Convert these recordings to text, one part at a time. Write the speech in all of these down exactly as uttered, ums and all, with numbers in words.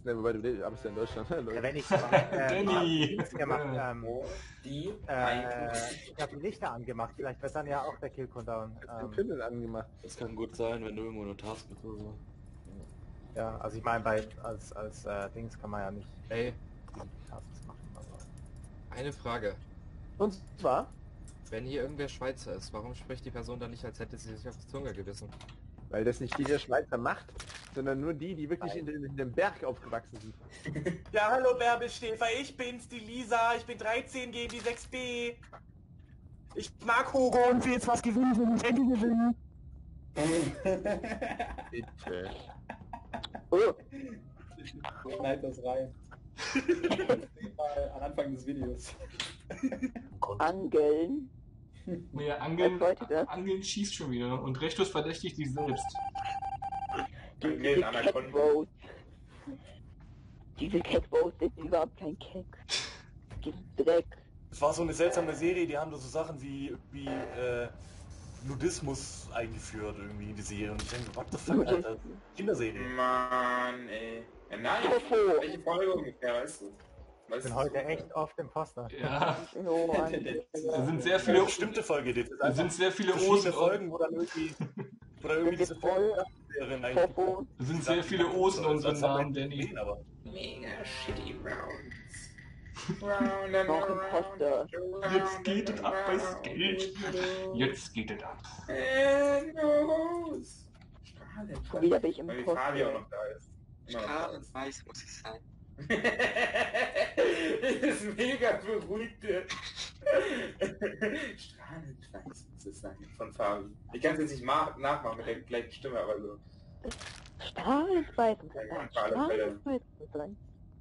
Ne, wobei du bist ja in Deutschland. Ja, wenn ich äh, Danny! ich hab gemacht, ähm, Die äh, ich habe die Lichter angemacht, vielleicht wird dann ja auch der Kill-Cooldown. Ich hab den Ähm, Pimmel angemacht. Das kann gut sein, wenn du irgendwo eine Task bist oder so. ja, also ich meine, bei als als äh, Dings kann man ja nicht Ey, Tasks machen. Also. eine Frage. Und zwar, Wenn hier irgendwer Schweizer ist, warum spricht die Person dann nicht, als hätte sie sich auf die Zunge gebissen? weil das nicht jeder Schweizer macht, sondern nur die, die wirklich in, in, in dem Berg aufgewachsen sind. Ja, hallo Bärbelschäfer, ich bin's, die Lisa, ich bin dreizehn gegen die sechs B. Ich mag Hugo und will jetzt was gewinnen, wenn ich endlich gewinnen. Bitte. Oh. Schneid das rein. Mal an Anfang des Videos. Angeln. Ja, Angeln, Was bedeutet das? Angeln schießt schon wieder und Rechtus verdächtigt sich selbst. Diese Angeln, Anaconda. Catboat. Diese Catboat ist überhaupt kein Keck. Die ist Dreck. Es war so eine seltsame Serie, die haben da so Sachen wie, wie äh, Nudismus eingeführt irgendwie in die Serie. Und ich denke, what the fuck, Alter? Kinderserie. Mann, ey. Ja, nein. Tofu. Welche Folge ungefähr, weißt du? Ich Weißt bin du heute so? echt oft Imposter. Ja, Oh, Angeln. es sind sehr Eine viele, bestimmte Folge, das ist es sind sehr viele verschiedene Osen, Folgen, wo dann irgendwie, wo dann irgendwie Das diese ist voll Folgen Tofu. es sind sehr viele Osen in unserem Namen, Danny. Aber Mega shitty rounds. Round and Auch around. Imposter. Jetzt geht es ab bei Skate. Jetzt geht es ab. And goes. Strahlend. Schon wieder bin ich Weil die Fabi auch Imposter. noch da ist. Immer noch da Strahlend ist. weiß muss ich sein. Das ist mega beruhigt. Strahlend weiß muss es sein von Fabi. Ich kann es jetzt nicht ma- nachmachen mit der gleichen Stimme, aber so. Strahlend weiß muss Ja, sein. ja, Strahlend weiß muss sein.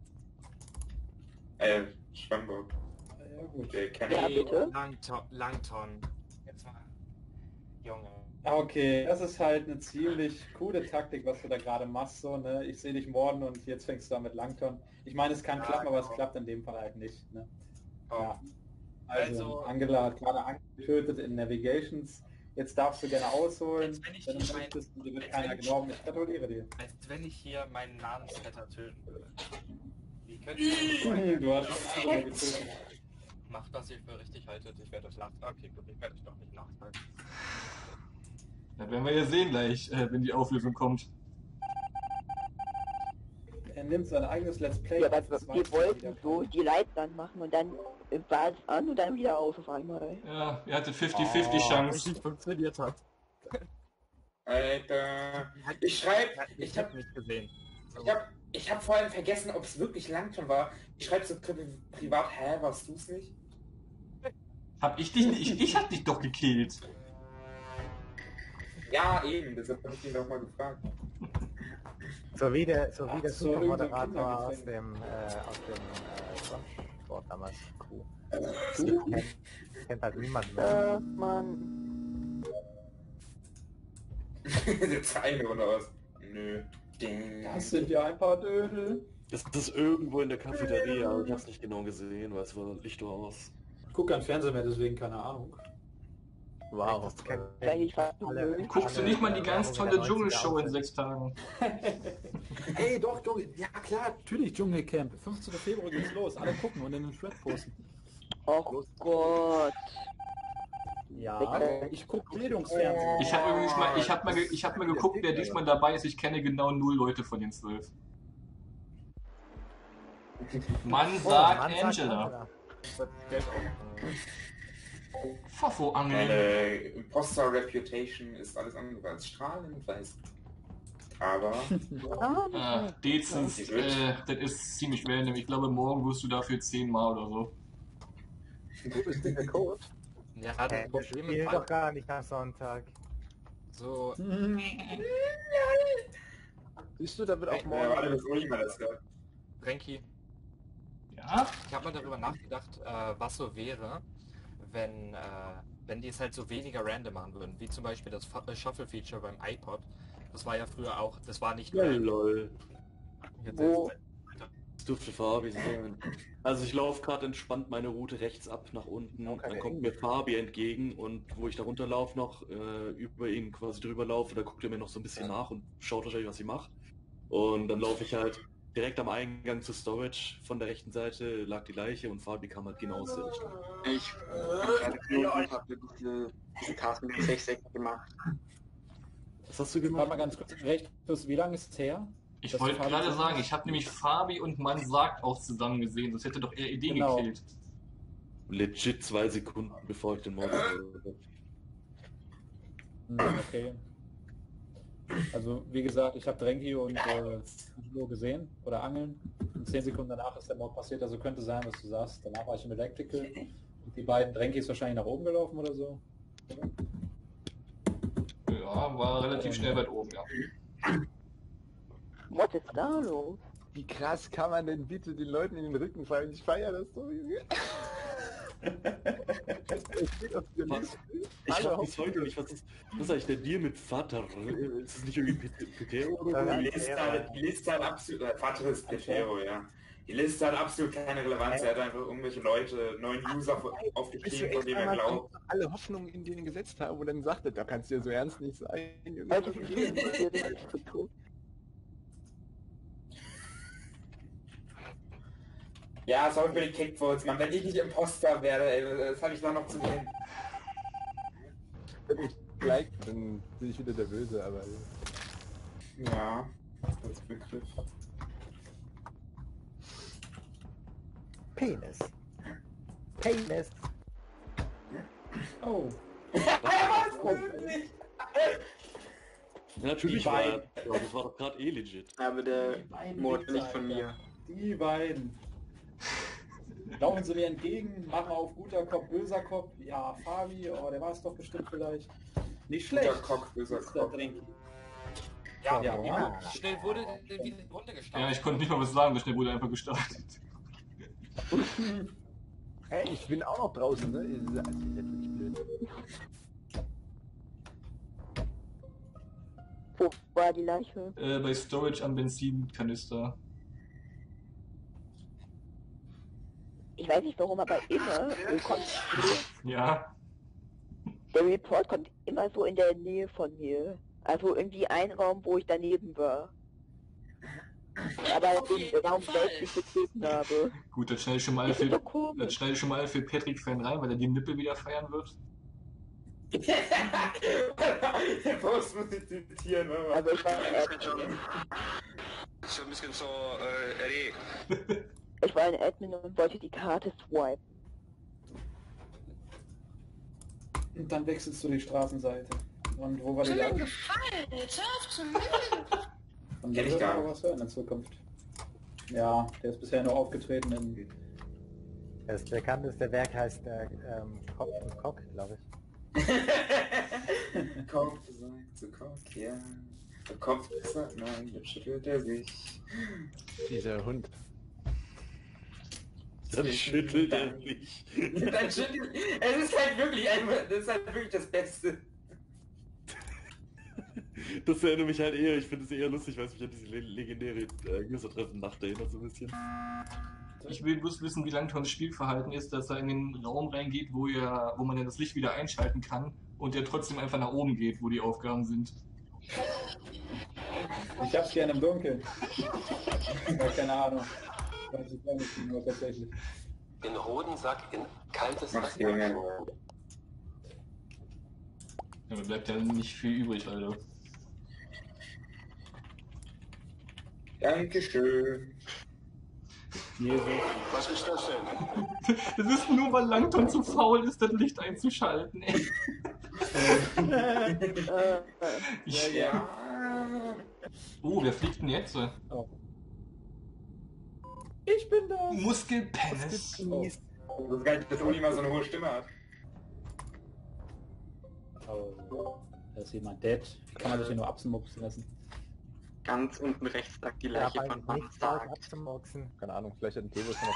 Äh, Schwamburg. Ja gut. Der kennt Ja, bitte. Langton. Langton. Jetzt mal. Junge. Ah, okay, das ist halt eine ziemlich coole Taktik, was du da gerade machst, so, ne? Ich sehe dich morden und jetzt fängst du an mit Langton. Ich meine, es kann Ja, klappen, aber es genau. klappt in dem Fall halt nicht, ne? Oh. Ja. Also, Also- Angela hat gerade Angel getötet in Navigations. Jetzt darfst du gerne ausholen, Als wenn ich wenn hier du mein- möchtest, und dir wird als keiner wenn ich- genommen. Ich gratuliere dir. Als wenn ich hier meinen Namensvetter töten würde. Wie könnt ihr Du hast schon andere getötet. Macht, was ihr für richtig haltet. Ich werde euch nach... Okay, gut, ich werde euch doch nicht nachfragen. Das werden wir ja sehen gleich, äh, wenn die Auflösung kommt. Er nimmt sein eigenes Let's Play. Ja, aber auf, das weiß wir ich wollten wieder. so die Lights anmachen und dann war es an und dann wieder aus auf einmal. Ja, ihr hattet fünfzig fünfzig Chance. funktioniert hat. Alter. Ich schreibe, ich hab, nicht gesehen. ich hab, ich hab vorhin vergessen, ob es wirklich Langton war. Ich schreibe so pri privat, hä, warst du's nicht? Hab ich dich nicht? Ich, ich hab dich doch gekillt. Ja, eben, deshalb habe ich ihn doch mal gefragt. So wie der, so wie Ach der so, Supermoderator irgendein aus Kindergetränk. dem, äh, aus dem äh, Sport damals. Cool. Kennt, kennt halt niemand mehr. Äh, Mann. Jetzt eine Runde aus. Nö. Ding. Das sind ja ein paar Dödel. Das ist irgendwo in der Cafeteria, aber ich hab's nicht genau gesehen, weil es war Licht war aus. Ich gucke kein Fernsehen mehr, deswegen keine Ahnung. Wow. Das kennt Eigentlich fast alle- null. Guckst du alle, nicht mal die äh, ganz Werbung tolle der Dschungelshow in neunziger sechs Tagen? Hey, doch, Dschungel. Ja klar, natürlich Dschungelcamp. fünfzehnten Februar geht's los. Alle gucken und in den Thread posten. Oh Gott. Ja, ich gucke Bildungsfernsehen. Ich habe übrigens mal, ich habe mal, ge- ich habe mal geguckt, wer diesmal dabei ist. Ich kenne genau null Leute von den zwölf. Mann Oh, sagt Mann sagt Angela. Fofo angeln. Meine Imposter Reputation ist alles andere als strahlend weiß. Aber Ah, Dezens, äh, das ist ziemlich random. Ich glaube, morgen wirst du dafür zehnmal oder so. Wo ist denn der Code? Ja, Äh, das wir Problem spielen ist doch gar nicht am Sonntag. so... Siehst du, da wird auch äh, warte, morgen... bevor ich mal das höre. Renki, Ja? ich habe mal darüber nachgedacht, äh, was so wäre, wenn, äh, wenn die es halt so weniger random machen würden. Wie zum Beispiel das Fu- äh, Shuffle-Feature beim iPod. Das war ja früher auch, das war nicht Ja, random. lol. Jetzt Wo? Das dürfte Fabi sein. Also ich laufe gerade entspannt meine Route rechts ab nach unten. Dann kommt mir Fabi entgegen und wo ich da runterlaufe noch, äh, über ihn quasi drüber laufe, da guckt er mir noch so ein bisschen nach und schaut wahrscheinlich, was ich mache. Und dann laufe ich halt direkt am Eingang zur Storage von der rechten Seite lag die Leiche und Fabi kam halt genau aus der Richtung. Ich habe diese, diese Task mit den sechs Sekunden gemacht. Was hast du Warte gemacht? mal ganz kurz, recht, wie lange ist es her? Ich Das wollte Fabi gerade zusammen- sagen, ich habe nämlich Fabi und man sagt auch zusammen gesehen. Das hätte doch eher Idee Genau. gekillt. Legit zwei Sekunden, bevor ich den Mord habe. Hm, okay. Also wie gesagt, ich habe Drenki und äh, Flo gesehen oder Angeln. Und zehn Sekunden danach ist der Mord passiert, also könnte sein, was du sagst. Danach war ich im Electrical. Und die beiden Drenki ist wahrscheinlich nach oben gelaufen oder so. Ja, war relativ schnell weit oben, ja. Was ist da los? Wie krass kann man denn bitte den Leuten in den Rücken fallen? Ich feiere das so. Es steht auf der Was? Liste. Ich Alle hab bis heute nicht, was ist, was ist eigentlich der Deal mit Vater? Ist es nicht irgendwie Petero oder so? Die Liste hat, die Liste hat absolut, äh, Vater ist Petero, ja. Die Liste hat absolut keine Relevanz, er hat einfach irgendwelche Leute, neuen User aufgeschrieben, von denen er glaubt. Alle Hoffnungen in denen gesetzt haben und dann sagt er, da kannst du ja so ernst nicht sein. Also wie viel ist dir denn nicht zu tun? Ja, sorry für die Kickvotes, Mann. Wenn ich nicht Imposter werde, ey, das habe ich da noch zu sehen. Wenn ich gleich, dann bin ich wieder der Böse, aber... Ja, als Begriff. Penis. Penis. Oh. Ja, natürlich Die war beiden. er, das war doch gerade eh legit. Aber der beiden Mord Wichser, nicht von Alter. mir. Die beiden. Laufen sie mir entgegen, machen auf guter Kopf, böser Kopf. Ja, Fabi, oh, der war es doch bestimmt vielleicht. Nicht schlecht. Guter Cock, böser Das ist der Cock. Drenki. Ja, Ja. wie schnell wurde der wieder runtergestartet? Ja, ich konnte nicht mal was sagen, so schnell wurde er einfach gestartet. Hey, ich bin auch noch draußen, ne? Das ist jetzt wirklich blöd. Wo war die Leiche? Äh, bei Storage am Benzinkanister. Ich weiß nicht warum, aber immer äh, kommt Ja. der Report kommt immer so in der Nähe von mir. Also irgendwie ein Raum, wo ich daneben war. Aber den Raum selbst nicht getreten habe. Gut, dann schneide ich schon mal Das ist so für, dann komisch. schneide ich schon mal für Patrick-Fan rein, weil er die Nippel wieder feiern wird. Den Post muss ich zitieren, aber... Also ich war, äh, So ein bisschen so äh, erregt. ich war ein Admin und wollte die Karte swipen. Und dann wechselst du die Straßenseite. Und wo war die Schon Leiche? gefallen, jetzt hör auf zu lügen. Von Kenn dem ich wird gar noch was hören in Zukunft. Ja, der ist bisher nur aufgetreten in... Das bekannteste Werk heißt äh, ähm, Kopf und Cock, glaube ich. Kopf sagt zu Kopf, ja. Der Kopf sagt nein, dann schüttelt er sich. Dieser Hund. Dann schüttelt er mich. Dann schüttelt... Es ist halt wirklich einfach... Das ist halt wirklich das Beste. Das erinnert mich halt eher, ich finde es eher lustig, weil es mich an diese le legendäre äh, User-Treffen-Nacht erinnert so ein bisschen. Ich will bloß wissen, wie Langtons Spielverhalten ist, dass er in den Raum reingeht, wo er, wo man ja das Licht wieder einschalten kann und der trotzdem einfach nach oben geht, wo die Aufgaben sind. Ich hab's gerne im Dunkeln. Ja, keine Ahnung. Weiß ich gar nicht genau tatsächlich. In Hodensack, in kaltes Mach Wasser. Junge. Ja, mir bleibt ja nicht viel übrig, Alter. Dankeschön. Jesus. Was ist das denn? Das ist nur, weil Langton zu faul ist, das Licht einzuschalten, ey. Äh, äh, Ich, Ja. Oh, wer fliegt denn jetzt? Ich bin da! Muskelpenis. Oh. Das ist gar nicht, dass Uni mal so eine hohe Stimme hat. Oh. Da ist jemand dead. Kann man sich hier nur absmupsen lassen. Ganz unten rechts lag die Ja, Leiche bei von nichts falsch Bastard. Abzumoxen. Keine Ahnung, vielleicht hat ein Tebo schon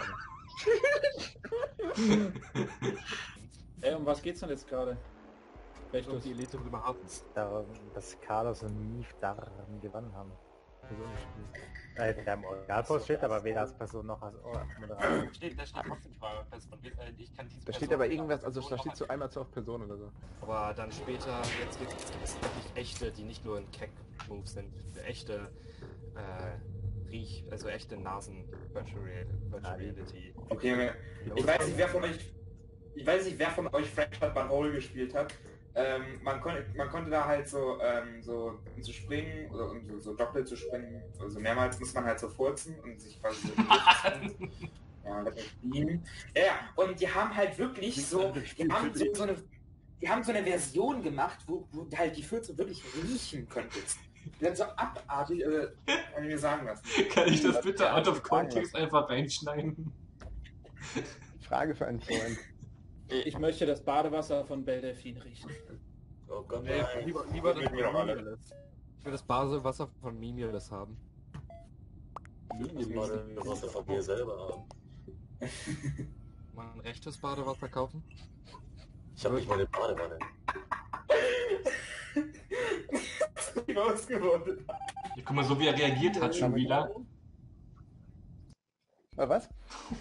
noch vorbereitet. Ey, um was geht's denn jetzt gerade? Recht Und die Elite überhaupt. Darum, dass Carlos und Mief daran gewonnen haben. Äh, der im Originalpost steht aber weder als Person noch als Or- Moderator. Da steht, da steht trotzdem zwar Person. Ich kann diese Da steht Person aber nicht irgendwas, als also Person da noch steht als- so einmal zu auf Person oder so. Aber dann später, jetzt gibt es wirklich echte, die nicht nur ein Keck-Move sind. Echte äh, Riech, also echte Nasen Virtual, Virtual Reality. Okay, Junge. Ich weiß nicht, wer von euch, ich weiß nicht, wer von euch Fractured But Whole gespielt hat. Ähm, man, kon man konnte da halt so, ähm, so um zu springen oder um so, so doppelt zu springen, also mehrmals muss man halt so furzen und sich quasi so ja, beamen. Ja, und die haben halt wirklich so, die haben so, so eine, die haben so eine Version gemacht, wo, wo halt die Furze wirklich riechen könntest. Die dann so abartig, äh, kann ich mir sagen lassen. Kann ich das bitte out of context einfach reinschneiden? Frage für einen Freund. Ich möchte das Badewasser von Belle Delphine riechen. Oh Gott, Nee, nein. lieber, lieber das Mit mir doch alle. Mimulus. Ich will das Badewasser von Mimulus haben. Ich muss mal das Wasser von mir selber haben. Mal ein rechtes Badewasser kaufen? Ich habe nicht mal eine Badewanne. Rausgeworden. Ja, guck mal, so wie er reagiert hat schon wieder. Ah, was?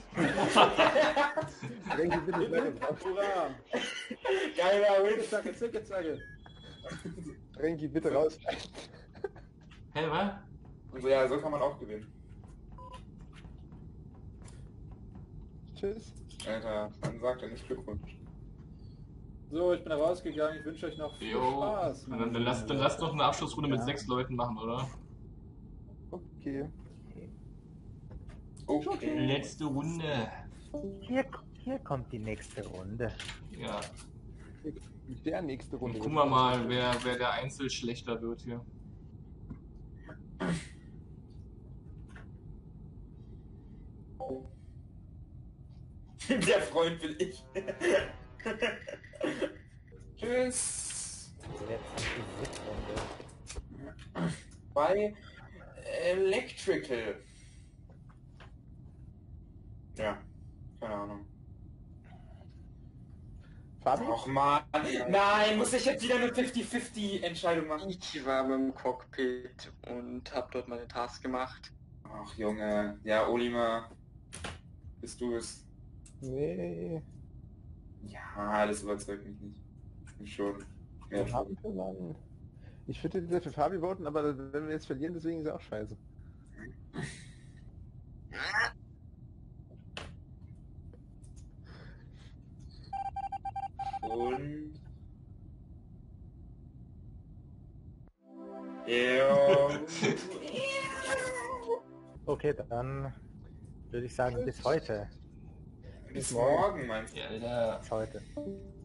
Renki, bitte bleib raus. Hurra! Geiler Witz. Zicke, zicke, zicke. Renki, bitte raus. Hä, was? Also ja, so kann man auch gewinnen. Tschüss. Alter, man sagt ja nicht Glückwunsch. So, ich bin rausgegangen. Ich wünsche euch noch viel Jo. Spaß. Dann, dann, lass, dann lass doch eine Abschlussrunde mit Ja. sechs Leuten machen, oder? Okay. Okay. Letzte Runde. Hier, hier kommt die nächste Runde. Ja. Der nächste Runde. Gucken wir mal, wer, wer der Einzel schlechter wird hier. Der Freund will ich. Tschüss. Bei Electrical. Ja, keine Ahnung. Fabi? Och man, nein, muss ich jetzt wieder eine fünfzig fünfzig Entscheidung machen? Ich war beim Cockpit und habe dort meine Task gemacht. Ach Junge, ja Olimar, bist du es? Nee. Ja, das überzeugt mich nicht. Ich schon. Ja, Was haben wir, Mann? Ich würde wieder für Fabi voten, aber wenn wir jetzt verlieren, deswegen ist er auch scheiße. Und... Ja. Okay, dann würde ich sagen, bis heute. Bis morgen, meinst du? Ja, Alter. Bis heute.